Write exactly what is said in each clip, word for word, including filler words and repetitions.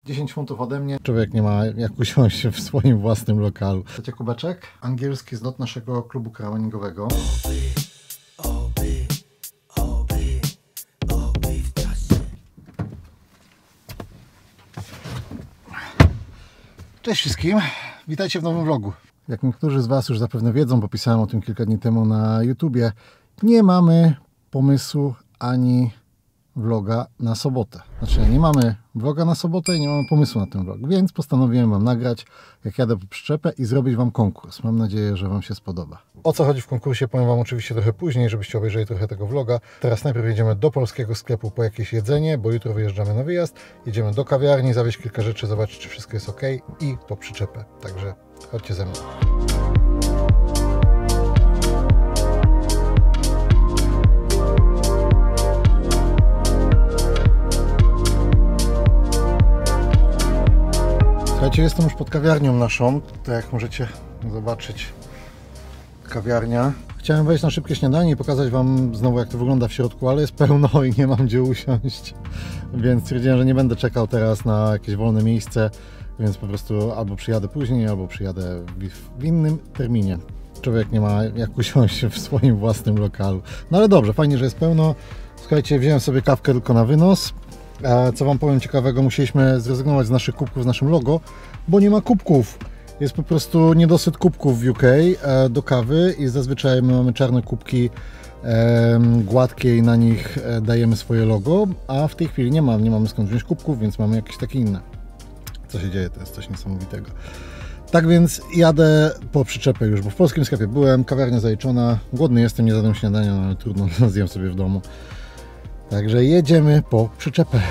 dziesięć funtów ode mnie. Człowiek nie ma jak usiąść w swoim własnym lokalu. Chcecie kubeczek? Angielski zlot naszego klubu krauningowego. Cześć wszystkim, witajcie w nowym vlogu. Jak niektórzy z Was już zapewne wiedzą, bo pisałem o tym kilka dni temu na YouTubie, nie mamy pomysłu ani vloga na sobotę. Znaczy nie mamy vloga na sobotę i nie mamy pomysłu na ten vlog, więc postanowiłem Wam nagrać, jak jadę po przyczepę i zrobić Wam konkurs. Mam nadzieję, że Wam się spodoba. O co chodzi w konkursie, powiem Wam oczywiście trochę później, żebyście obejrzeli trochę tego vloga. Teraz najpierw jedziemy do polskiego sklepu po jakieś jedzenie, bo jutro wyjeżdżamy na wyjazd. Jedziemy do kawiarni, zawieźć kilka rzeczy, zobaczyć, czy wszystko jest ok i po przyczepę. Także chodźcie ze mną. Słuchajcie, jestem już pod kawiarnią naszą, tak jak możecie zobaczyć, kawiarnia. Chciałem wejść na szybkie śniadanie i pokazać Wam znowu, jak to wygląda w środku, ale jest pełno i nie mam gdzie usiąść, więc stwierdziłem, że nie będę czekał teraz na jakieś wolne miejsce, więc po prostu albo przyjadę później, albo przyjadę w innym terminie. Człowiek nie ma jak usiąść w swoim własnym lokalu. No ale dobrze, fajnie, że jest pełno. Słuchajcie, wziąłem sobie kawkę tylko na wynos. Co Wam powiem ciekawego, musieliśmy zrezygnować z naszych kubków z naszym logo, bo nie ma kubków. Jest po prostu niedosyt kubków w U K do kawy i zazwyczaj my mamy czarne kubki e, gładkie i na nich dajemy swoje logo, a w tej chwili nie, ma, nie mamy skąd wziąć kubków, więc mamy jakieś takie inne. Co się dzieje, to jest coś niesamowitego. Tak więc jadę po przyczepę już, bo w polskim sklepie byłem, kawiarnia zaliczona, głodny jestem, nie zjadłem śniadania, no ale trudno, zjem sobie w domu. Także jedziemy po przyczepę.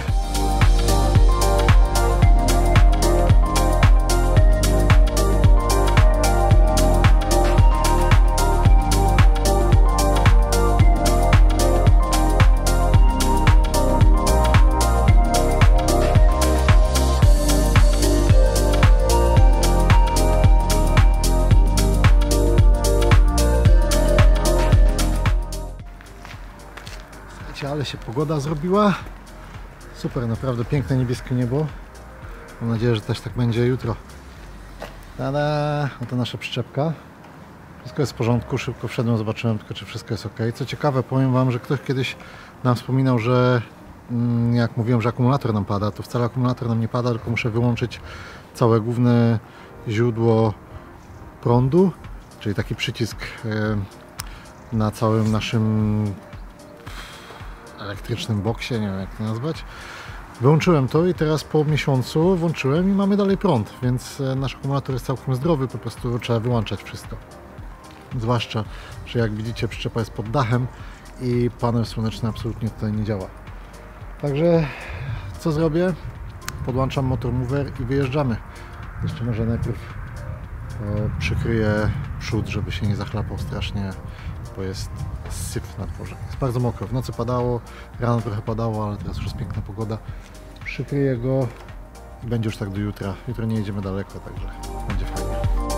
Ale się pogoda zrobiła. Super, naprawdę piękne niebieskie niebo. Mam nadzieję, że też tak będzie jutro. Tada! Oto nasza przyczepka. Wszystko jest w porządku, szybko wszedłem, zobaczyłem tylko, czy wszystko jest ok. Co ciekawe, powiem Wam, że ktoś kiedyś nam wspominał, że jak mówiłem, że akumulator nam pada, to wcale akumulator nam nie pada, tylko muszę wyłączyć całe główne źródło prądu, czyli taki przycisk na całym naszym elektrycznym boksie, nie wiem jak to nazwać. Wyłączyłem to i teraz po miesiącu włączyłem i mamy dalej prąd, więc nasz akumulator jest całkiem zdrowy, po prostu trzeba wyłączać wszystko. Zwłaszcza, że jak widzicie, przyczepa jest pod dachem i panel słoneczny absolutnie tutaj nie działa. Także co zrobię? Podłączam motor mover i wyjeżdżamy. Jeszcze może najpierw e, przykryję przód, żeby się nie zachlapał strasznie, bo jest syf na dworze. Jest bardzo mokro. W nocy padało, rano trochę padało, ale teraz już jest piękna pogoda. Przykryję go i będzie już tak do jutra. Jutro nie jedziemy daleko, także będzie fajnie.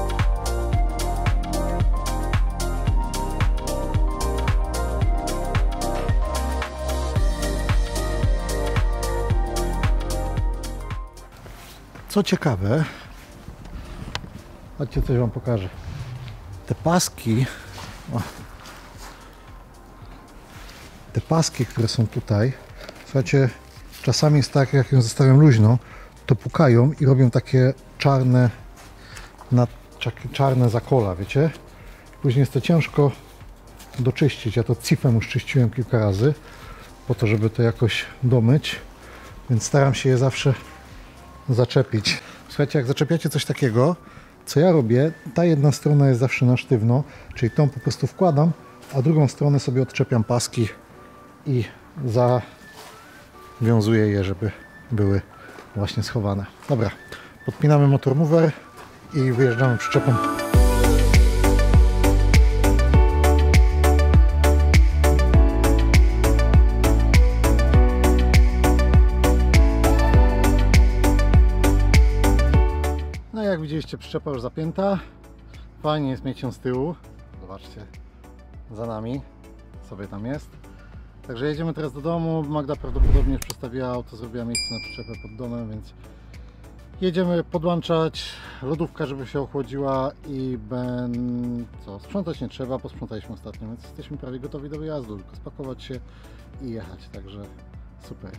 Co ciekawe, chodźcie, coś Wam pokażę. Te paski, o, te paski, które są tutaj, słuchajcie, czasami jest tak, jak ją zostawiam luźno, to pukają i robią takie czarne, na, czarne zakola, wiecie? Później jest to ciężko doczyścić. Ja to cifem już czyściłem kilka razy, po to, żeby to jakoś domyć, więc staram się je zawsze zaczepić. Słuchajcie, jak zaczepiacie coś takiego, co ja robię, ta jedna strona jest zawsze na sztywno, czyli tą po prostu wkładam, a drugą stronę sobie odczepiam paski i zawiązuję je, żeby były właśnie schowane. Dobra, podpinamy motor mover i wyjeżdżamy przyczepą. No jak widzieliście, przyczepa już zapięta. Fajnie jest mieć ją z tyłu. Zobaczcie, za nami sobie tam jest. Także jedziemy teraz do domu. Magda prawdopodobnie przestawiła auto, zrobiła miejsce na przyczepę pod domem, więc Jedziemy podłączać lodówkę, żeby się ochłodziła i ben... co? Sprzątać nie trzeba, posprzątaliśmy ostatnio, więc jesteśmy prawie gotowi do wyjazdu, tylko spakować się i jechać, także super.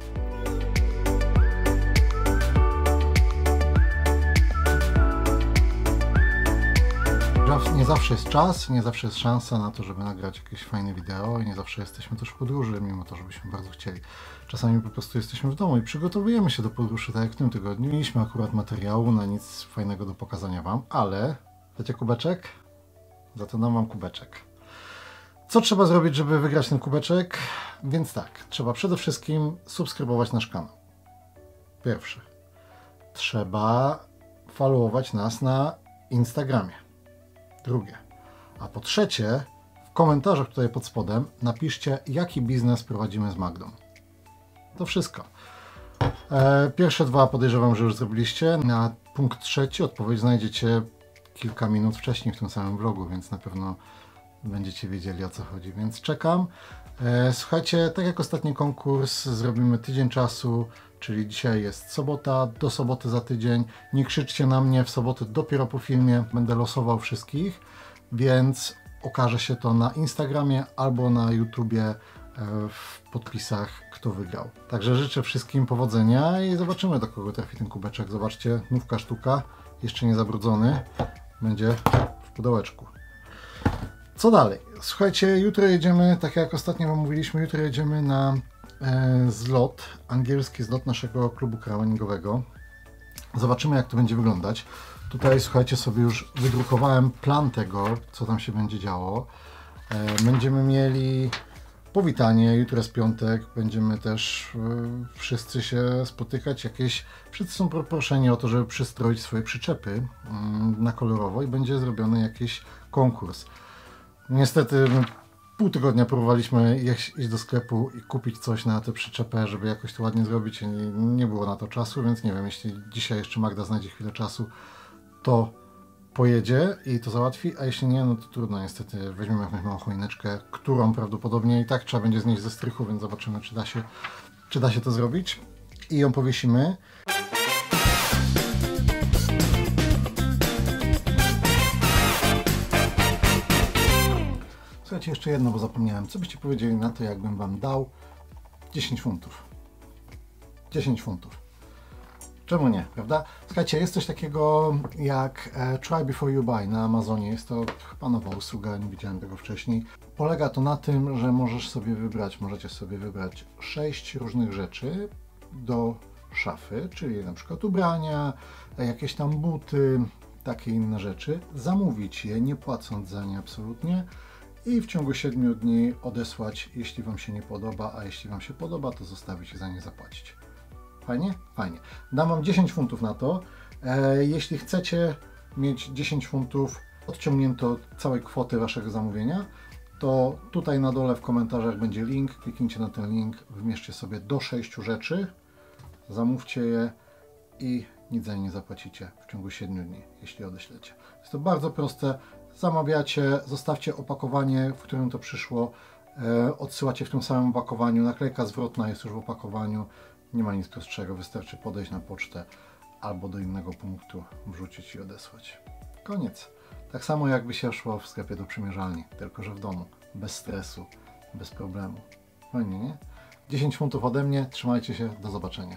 Nie zawsze jest czas, nie zawsze jest szansa na to, żeby nagrać jakieś fajne wideo i nie zawsze jesteśmy też w podróży, mimo to, żebyśmy bardzo chcieli. Czasami po prostu jesteśmy w domu i przygotowujemy się do podróży, tak jak w tym tygodniu. Mieliśmy akurat materiału na nic fajnego do pokazania Wam, ale chcecie kubeczek? Za to dam Wam kubeczek. Co trzeba zrobić, żeby wygrać ten kubeczek? Więc tak, trzeba przede wszystkim subskrybować nasz kanał. Pierwsze. Trzeba followować nas na Instagramie. Drugie. A po trzecie, w komentarzach tutaj pod spodem napiszcie, jaki biznes prowadzimy z Magdą. To wszystko. E, pierwsze dwa podejrzewam, że już zrobiliście. Na punkt trzeci odpowiedź znajdziecie kilka minut wcześniej w tym samym vlogu, więc na pewno będziecie wiedzieli, o co chodzi. Więc czekam. E, słuchajcie, tak jak ostatni konkurs, zrobimy tydzień czasu, czyli dzisiaj jest sobota, do soboty za tydzień. Nie krzyczcie na mnie, w sobotę dopiero po filmie będę losował wszystkich, więc okaże się to na Instagramie albo na YouTubie w podpisach, kto wygrał. Także życzę wszystkim powodzenia i zobaczymy, do kogo trafi ten kubeczek. Zobaczcie, nówka sztuka, jeszcze nie zabrudzony, będzie w pudełeczku. Co dalej? Słuchajcie, jutro jedziemy, tak jak ostatnio Wam mówiliśmy, jutro jedziemy na e, zlot, angielski zlot naszego klubu krawaningowego. Zobaczymy, jak to będzie wyglądać. Tutaj, słuchajcie, sobie już wydrukowałem plan tego, co tam się będzie działo. E, będziemy mieli powitanie, jutro jest piątek, będziemy też e, wszyscy się spotykać, jakieś, wszyscy są proszeni o to, żeby przystroić swoje przyczepy mm, na kolorowo i będzie zrobiony jakiś konkurs. Niestety pół tygodnia próbowaliśmy iść, iść do sklepu i kupić coś na tę przyczepę, żeby jakoś to ładnie zrobić. Nie, nie było na to czasu, więc nie wiem, jeśli dzisiaj jeszcze Magda znajdzie chwilę czasu, to pojedzie i to załatwi, a jeśli nie, no to trudno, niestety weźmiemy jakąś małą choineczkę, którą prawdopodobnie i tak trzeba będzie znieść ze strychu, więc zobaczymy, czy da się, czy da się to zrobić i ją powiesimy. Słuchajcie, jeszcze jedno, bo zapomniałem. Co byście powiedzieli na to, jakbym Wam dał dziesięć funtów? dziesięć funtów. Czemu nie, prawda? Słuchajcie, jest coś takiego jak e, Try Before You Buy na Amazonie. Jest to chyba nowa usługa, nie widziałem tego wcześniej. Polega to na tym, że możesz sobie wybrać, możecie sobie wybrać sześć różnych rzeczy do szafy, czyli na przykład ubrania, jakieś tam buty, takie inne rzeczy. Zamówić je, nie płacąc za nie absolutnie. I w ciągu siedmiu dni odesłać, jeśli Wam się nie podoba, a jeśli Wam się podoba, to zostawić i za nie zapłacić. Fajnie? Fajnie. Dam Wam dziesięć funtów na to. E, jeśli chcecie mieć dziesięć funtów odciągnięto całej kwoty Waszego zamówienia, to tutaj na dole w komentarzach będzie link. Kliknijcie na ten link, wymierzcie sobie do sześciu rzeczy, zamówcie je i nic za nie nie zapłacicie w ciągu siedmiu dni, jeśli odeślecie. Jest to bardzo proste. Zamawiacie, zostawcie opakowanie, w którym to przyszło, e, odsyłacie w tym samym opakowaniu, naklejka zwrotna jest już w opakowaniu, nie ma nic prostszego, wystarczy podejść na pocztę albo do innego punktu, wrzucić i odesłać. Koniec. Tak samo jakby się szło w sklepie do przymierzalni, tylko że w domu, bez stresu, bez problemu. Fajnie, nie? dziesięć funtów ode mnie, trzymajcie się, do zobaczenia.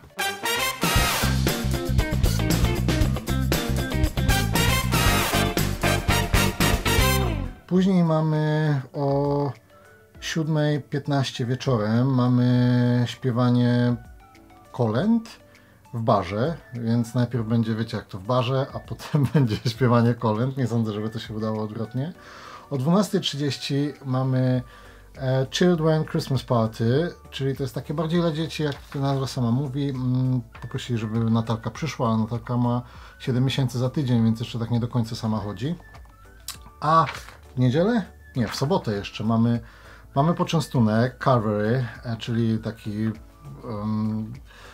Później mamy o siódmej piętnaście wieczorem mamy śpiewanie kolęd w barze, więc najpierw będzie, wiecie jak to w barze, a potem będzie śpiewanie kolęd. Nie sądzę, żeby to się udało odwrotnie. O dwunastej trzydzieści mamy e, Children Christmas Party, czyli to jest takie bardziej dla dzieci, jak nazwa sama mówi. Mm, poprosili, żeby Natalka przyszła, a Natalka ma siedem miesięcy za tydzień, więc jeszcze tak nie do końca sama chodzi. A w niedzielę? Nie, w sobotę jeszcze mamy, mamy poczęstunek Carvery, czyli taki um,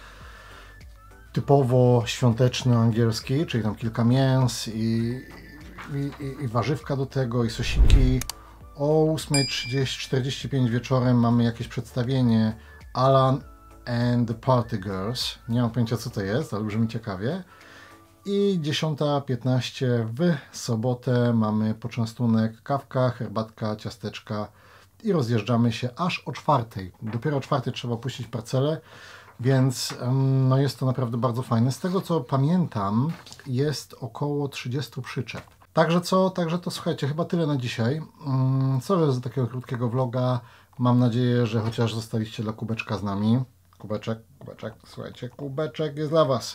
typowo świąteczny angielski, czyli tam kilka mięs i, i, i, i warzywka do tego i sosiki. O ósmej trzydzieści czterdzieści pięć wieczorem mamy jakieś przedstawienie Alan and the Party Girls. Nie mam pojęcia, co to jest, ale brzmi ciekawie. I dziesiąta piętnaście w sobotę mamy poczęstunek, kawka, herbatka, ciasteczka i rozjeżdżamy się aż o czwartej. Dopiero o czwartej trzeba puścić parcelę, więc no jest to naprawdę bardzo fajne. Z tego co pamiętam, jest około trzydzieści przyczep. Także co, także to słuchajcie, chyba tyle na dzisiaj. Sorry za takiego krótkiego vloga. Mam nadzieję, że chociaż zostaliście dla kubeczka z nami. Kubeczek, kubeczek, słuchajcie, kubeczek jest dla Was.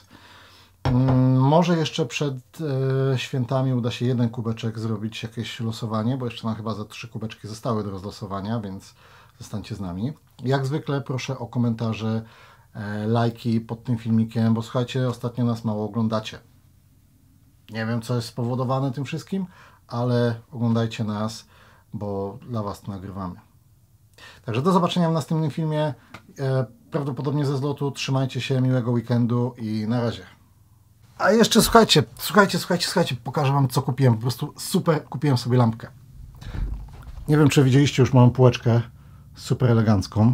Może jeszcze przed e, świętami uda się jeden kubeczek zrobić jakieś losowanie, bo jeszcze nam chyba za trzy kubeczki zostały do rozlosowania, więc zostańcie z nami. Jak zwykle proszę o komentarze, e, lajki pod tym filmikiem, bo słuchajcie, ostatnio nas mało oglądacie. Nie wiem, co jest spowodowane tym wszystkim, ale oglądajcie nas, bo dla Was to nagrywamy. Także do zobaczenia w następnym filmie, e, prawdopodobnie ze zlotu. Trzymajcie się, miłego weekendu i na razie. A jeszcze słuchajcie, słuchajcie, słuchajcie, słuchajcie, pokażę Wam, co kupiłem. Po prostu super, kupiłem sobie lampkę. Nie wiem, czy widzieliście już moją półeczkę super elegancką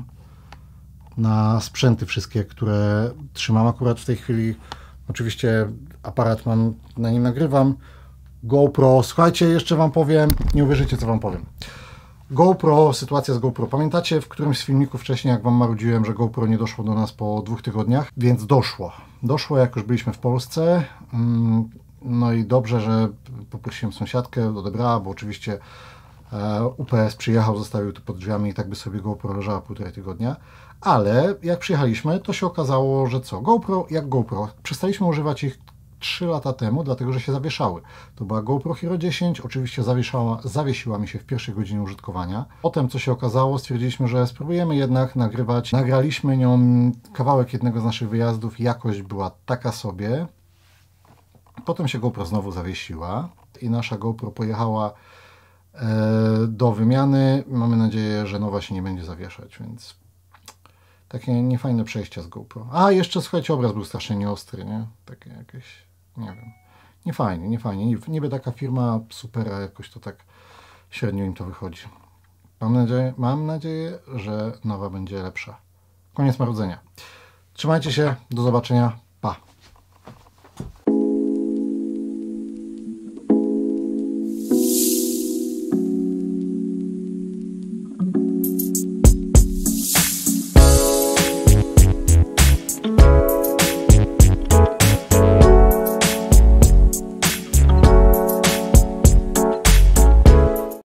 na sprzęty wszystkie, które trzymam akurat w tej chwili. Oczywiście aparat mam, na nim nagrywam. GoPro, słuchajcie, jeszcze Wam powiem, nie uwierzycie, co Wam powiem. GoPro, sytuacja z GoPro. Pamiętacie w którymś z filmików wcześniej, jak Wam marudziłem, że GoPro nie doszło do nas po dwóch tygodniach? Więc doszło. Doszło, jak już byliśmy w Polsce. No i dobrze, że poprosiłem sąsiadkę, odebrała, bo oczywiście U P S przyjechał, zostawił tu pod drzwiami i tak by sobie GoPro leżała półtorej tygodnia. Ale jak przyjechaliśmy, to się okazało, że co? GoPro jak GoPro. Przestaliśmy używać ich trzy lata temu, dlatego że się zawieszały. To była GoPro Hero dziesięć, oczywiście zawieszała, zawiesiła mi się w pierwszej godzinie użytkowania. Potem, co się okazało, stwierdziliśmy, że spróbujemy jednak nagrywać. Nagraliśmy nią kawałek jednego z naszych wyjazdów, jakość była taka sobie. Potem się GoPro znowu zawiesiła i nasza GoPro pojechała e, do wymiany. Mamy nadzieję, że nowa się nie będzie zawieszać, więc takie niefajne przejścia z GoPro. A, jeszcze słuchajcie, obraz był strasznie nieostry, nie? Takie jakieś, nie wiem, niefajnie, niefajnie. Niby taka firma super, a jakoś to tak średnio im to wychodzi. Mam nadzieję, mam nadzieję, że nowa będzie lepsza. Koniec marudzenia. Trzymajcie się, do zobaczenia, pa!